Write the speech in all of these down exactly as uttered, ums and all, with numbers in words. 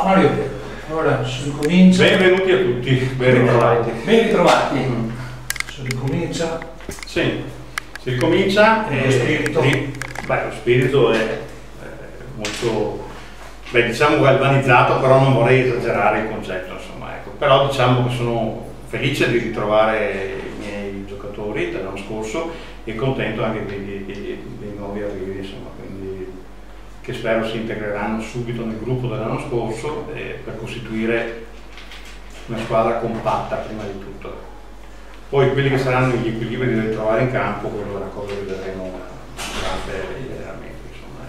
Mario, allora si ricomincia. Benvenuti a tutti, ben ritrovati. Ben ritrovati. Mm. Si ricomincia. Sì, si ricomincia. E lo spirito? E, beh, lo spirito è, è molto, beh, diciamo galvanizzato, però non vorrei esagerare il concetto, insomma, ecco. Però diciamo che sono felice di ritrovare i miei giocatori dell'anno scorso e contento anche dei, dei, dei nuovi arrivi, insomma, quindi che spero si integreranno subito nel gruppo dell'anno scorso eh, per costituire una squadra compatta prima di tutto. Poi quelli che saranno gli equilibri da ritrovare in campo, quello è una cosa che vedremo durante l'allenamento, insomma,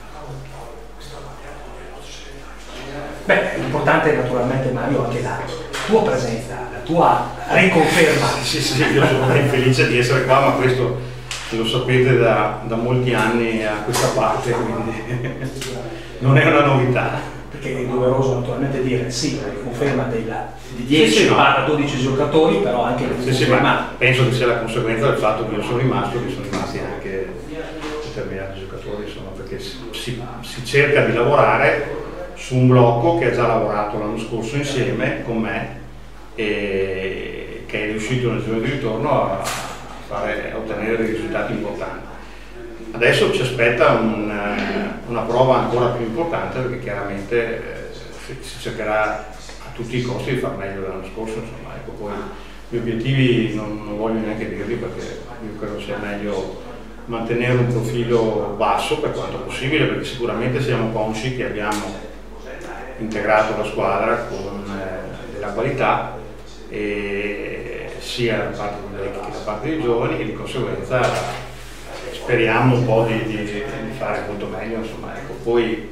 ecco. Beh, l'importante è naturalmente, Mario, anche la tua presenza, la tua riconferma. Sì, sì, io sono ben felice di essere qua, ma questo lo sapete da, da molti anni a questa parte, quindi non è una novità. Perché è doveroso naturalmente dire sì, la riconferma della, di dieci sì, sì, no. dodici giocatori, però anche la sì, sì, ma penso che sia la conseguenza del fatto che io sono rimasto, che sono rimasti anche determinati giocatori, insomma, perché si, si cerca di lavorare su un blocco che ha già lavorato l'anno scorso insieme con me e che è riuscito nel giorno di ritorno a, fare, a ottenere dei risultati importanti. Adesso ci aspetta un, una prova ancora più importante, perché chiaramente eh, si cercherà a tutti i costi di far meglio dell'anno scorso, insomma, ecco. Poi gli obiettivi non, non voglio neanche dirli, perché io credo sia meglio mantenere un profilo basso per quanto possibile, perché sicuramente siamo consci che abbiamo integrato la squadra con eh, della qualità, e sia da parte dei vecchi che da parte dei giovani, e di conseguenza speriamo un po' di, di, di fare molto meglio, insomma, ecco. Poi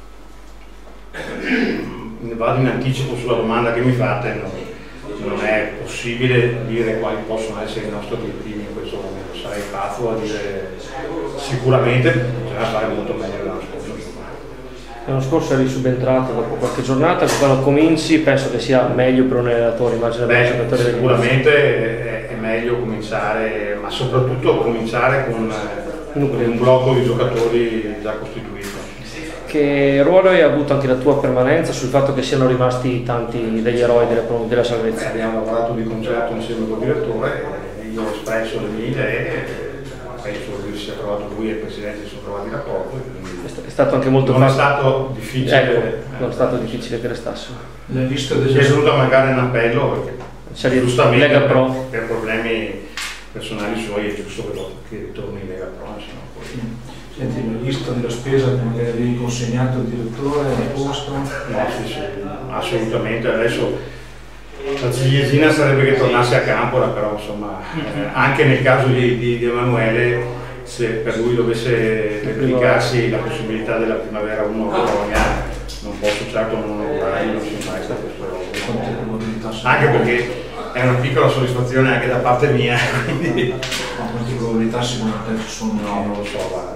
vado in anticipo sulla domanda che mi fate, no, non è possibile dire quali possono essere i nostri obiettivi in questo momento, sarei pazzo a dire. Sicuramente bisogna fare molto meglio l'anno scorso. L'anno scorso eri subentrato dopo qualche giornata, quando cominci penso che sia meglio per un allenatore, immagino. Beh, sicuramente è, è meglio cominciare, ma soprattutto cominciare con, con un blocco di giocatori già costituito. Che ruolo hai avuto anche la tua permanenza sul fatto che siano rimasti tanti degli eroi della, della salvezza? Beh, abbiamo lavorato di concerto insieme col direttore, io ho espresso le mie idee, penso che si sia trovato lui e il presidente si sono trovati d'accordo. È stato anche molto non facile. è stato difficile. Ecco, eh, non è stato difficile che restassero. L'hai visto Ci è venuto magari un appello, perché C'è giustamente Lega per, Pro. per problemi personali suoi è giusto che, lo, che ritorni in Lega Pro, insomma, poi. Senti, l'hai visto nella spesa che magari avevi consegnato il direttore al posto? No, sì, sì, assolutamente. Adesso la ciliegina sarebbe che tornasse a Campola, però insomma, eh, anche nel caso di, di, di Emanuele, se per lui dovesse verificarsi la possibilità della primavera uno a Bologna, non posso certo non augurare, non si mai stato questo. Anche perché è una piccola soddisfazione anche da parte mia, quindi. Ma quante probabilità secondo te ci sono? No, non lo so, guarda.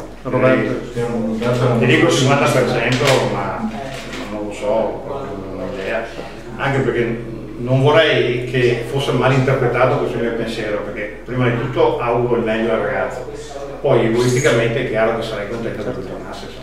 Ti Ti dico il cinquanta per cento, ma non lo so, non ho idea. Anche perché non vorrei che fosse mal interpretato questo mio pensiero, perché prima di tutto auguro il meglio al ragazzo, poi egoisticamente è chiaro che sarei contento che lui tornasse, insomma.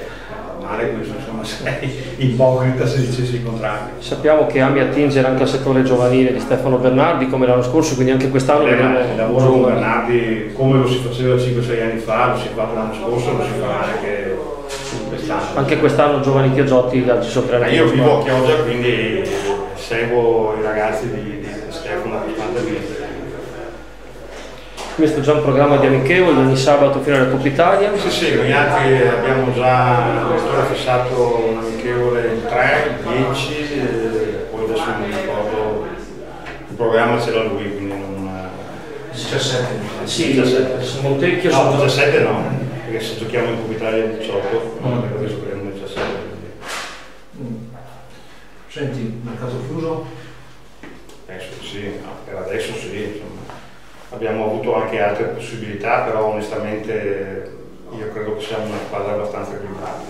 È questo, insomma, sei ipocrita se dicessi il contrario. Sappiamo che ami attingere anche al settore giovanile di Stefano Bernardi come l'anno scorso, quindi anche quest'anno vedremo il lavoro con Bernardi come lo si faceva cinque sei anni fa, lo si è fatto l'anno scorso, lo si fa anche quest'anno. Anche quest'anno giovani Chiogiotti ci soppreranno. Io vivo a Chioggia, quindi seguo i ragazzi di, di Stefano costantemente. Questo è già un programma di amichevoli ogni sabato fino alla Coppa Italia. Sì, sì, noi altri abbiamo già l'autore fissato un amichevole il tre, il dieci, e poi adesso non mi ricordo, il programma ce l'ha lui, quindi non. diciassette. Sì, diciassette. Montecchio No, sono diciassette no, perché se giochiamo in Coppa Italia il diciotto, non credo che giocheremo il diciassette. Mm. Senti, mercato chiuso? Penso che sì, no, per adesso sì, insomma. Abbiamo avuto anche altre possibilità, però onestamente io credo che siamo una squadra abbastanza equilibrata.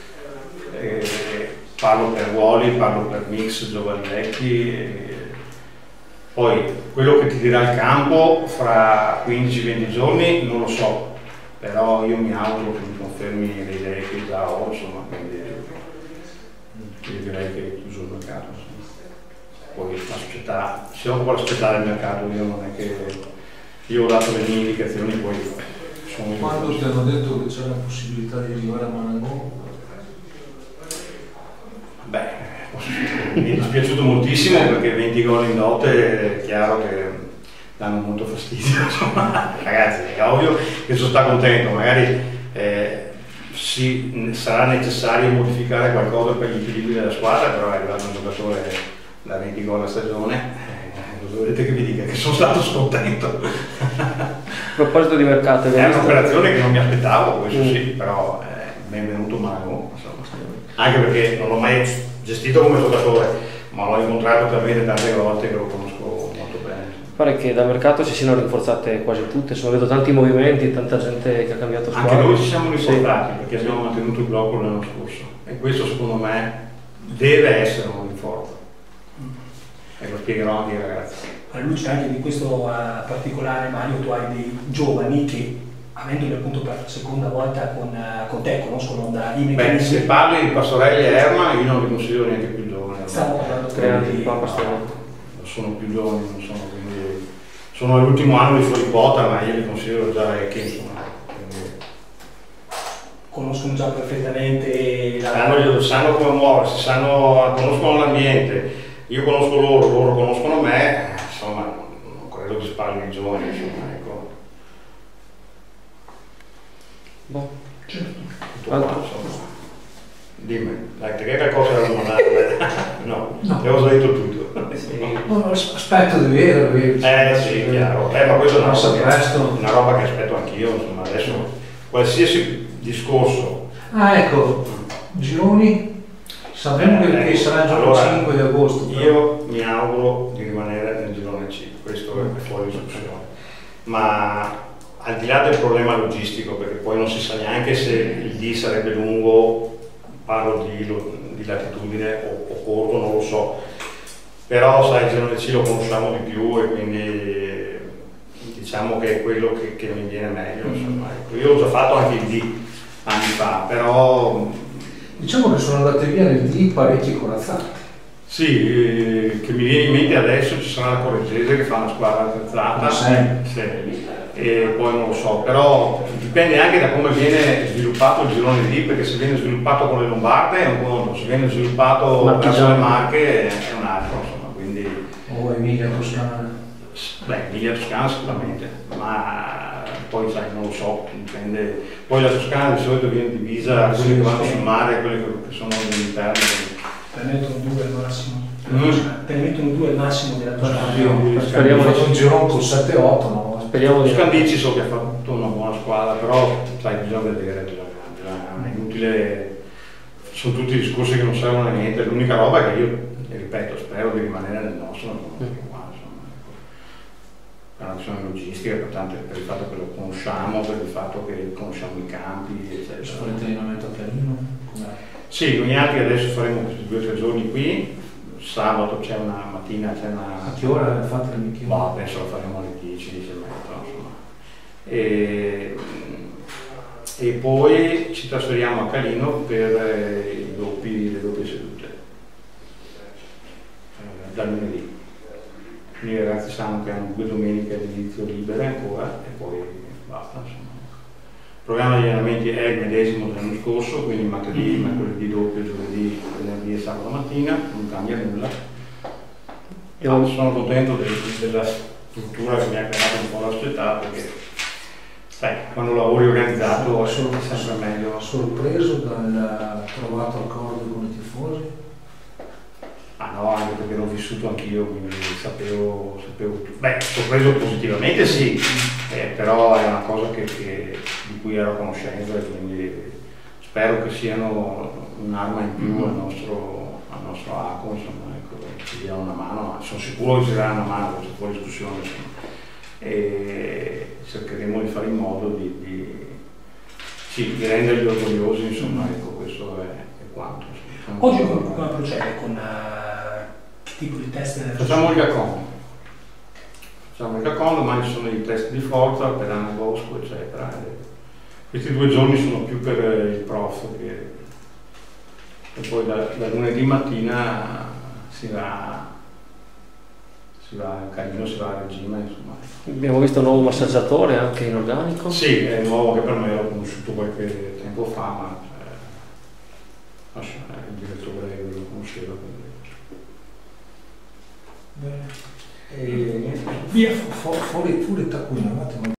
E parlo per ruoli, parlo per mix giovani vecchi. E poi quello che ti dirà il campo fra quindici venti giorni non lo so, però io mi auguro che mi confermi le idee che già ho, insomma, quindi quindi direi che è chiuso il mercato. Insomma. Poi la società si occupa di aspettare il mercato, io non è che io ho dato le mie indicazioni, poi sono io. Quando ti hanno detto che c'era la possibilità di arrivare a Managò? Beh, mi è dispiaciuto moltissimo perché venti gol in dote è chiaro che danno molto fastidio, insomma. Ragazzi, è ovvio che sono stato contento, magari eh, si, sarà necessario modificare qualcosa per gli equilibri della squadra, però è arrivato un giocatore da venti gol a stagione, eh, cosa volete che vi dica? Che sono stato scontento. A proposito di mercato, è un'operazione che non mi aspettavo, questo mm. sì, però eh, benvenuto Managò, insomma. Anche perché non l'ho mai gestito come giocatore, ma l'ho incontrato talmente tante volte che lo conosco molto bene. Pare che dal mercato si siano rinforzate quasi tutte, sono vedo tanti movimenti, tanta gente che ha cambiato squadra. Anche noi ci siamo rinforzati sì. Perché abbiamo mantenuto il blocco l'anno scorso e questo secondo me deve essere un rinforzo e lo spiegherò anche ai ragazzi. Alla luce anche di questo uh, particolare, Mario, tu hai dei giovani che, avendoli appunto per la seconda volta con, uh, con te, conoscono da i meccanismi. Beh, se parli di Pastorelli e Erma, io non li considero neanche più giovani. Stiamo parlando di Pastorelli. Sono più giovani, non sono, quindi sono all'ultimo anno di fuori quota, ma io li considero già vecchi, insomma. Quindi... conoscono già perfettamente la... sanno, sanno come muoversi, sanno, conoscono l'ambiente. Io conosco loro, loro conoscono me, insomma, non credo che si parli di giovani, insomma, ecco. Boh. Certo. Tutto qua, insomma. Dimmi, dai, che qualcosa da domandare? No, no, ti avevo detto tutto. Sì. No, aspetto di vedere. Eh sì, chiaro. Eh, ma questo è una, roba, una roba che aspetto anch'io, insomma, adesso qualsiasi discorso. Ah, ecco, gironi. Sappiamo che, eh, che sarà il giorno allora, cinque di agosto. Però. Io mi auguro di rimanere nel girone C, questo è fuori discussione. Ma al di là del problema logistico, perché poi non si sa neanche se il D sarebbe lungo, parlo di, di latitudine o, o corto, non lo so. Però sai, il girone C lo conosciamo di più e quindi diciamo che è quello che, che mi viene meglio. Insomma. Ecco, io ho già fatto anche il D anni fa, però... Diciamo che sono andate via nel D parecchi corazzati. Sì, eh, che mi viene in mente adesso ci sarà la Correggese che fa una squadra attrezzata, sì. Sì. E poi non lo so, però dipende anche da come viene sviluppato il girone D, perché se viene sviluppato con le Lombarde è un conto, se viene sviluppato verso le Marche è un altro, insomma, quindi... O Emilia Toscana. Beh, Emilia Toscana sicuramente, ma poi sai, non lo so, dipende. Poi la Toscana di solito viene divisa, quelli che vanno sul mare e quelli che sono all'interno. Te ne mettono due al massimo. Mm. Te ne mettono due al massimo della Toscana. Speriamo di un girone con sette otto, no? Speriamo di Scandicci so che ha fatto una buona squadra, però sai, bisogna vedere, bisogna, bisogna, è inutile, sono tutti discorsi che non servono a niente, l'unica roba è che io, ripeto, spero di rimanere nel nostro, mm. qua, insomma, per una questione logistica, per, tante, per il fatto che lo conosciamo, per il fatto che conosciamo i campi, eccetera. Farete allenamento a Carino? Sì, noi altri adesso faremo questi due o tre giorni qui, sabato c'è una mattina, c'è una... A che ora fate il bicchiere? Boh, penso lo faremo alle dieci, dieci e mezza, insomma. E, e poi ci trasferiamo a Calino per i doppi, le doppie sedute, eh, da lunedì. Quindi i ragazzi sanno che hanno due domeniche all'inizio libere ancora e poi basta, insomma. Il programma di allenamenti è il medesimo dell'anno scorso, quindi martedì, mercoledì doppio, giovedì, venerdì e sabato mattina, non cambia nulla. Io sono contento del, della struttura che mi ha creato un po' la società, perché sai, quando lavori organizzato è sempre meglio. Sorpreso dal trovato accordo con i tifosi? Ah no, anche perché l'ho vissuto anch'io, quindi sapevo, sapevo tutto. Beh, sorpreso positivamente sì, eh, però è una cosa che, che, di cui ero a conoscenza e quindi spero che siano un'arma in più al nostro, al nostro arco, insomma, ecco, ci diano una mano, ma sono sicuro che ci daranno una mano, c'è fuori discussione, insomma. E cercheremo di fare in modo di, di, sì, di renderli orgogliosi, insomma, ecco, questo è, è quanto. Insomma. Oggi come procede con uh, che tipo di test? Facciamo il Gacon. Facciamo il Gacon, domani ci sono i test di forza, pedana bosco, eccetera. E questi due giorni sono più per il prof che, e poi da, da lunedì mattina si va, si va a Caglino, si va a regime, insomma. Abbiamo visto un nuovo massaggiatore anche in organico. Sì, è nuovo che per me l'ho conosciuto qualche tempo fa, ma cioè, il direttore lo conosceva. Bene. E, via, fu, fu, fuori, fuori da qui, un attimo.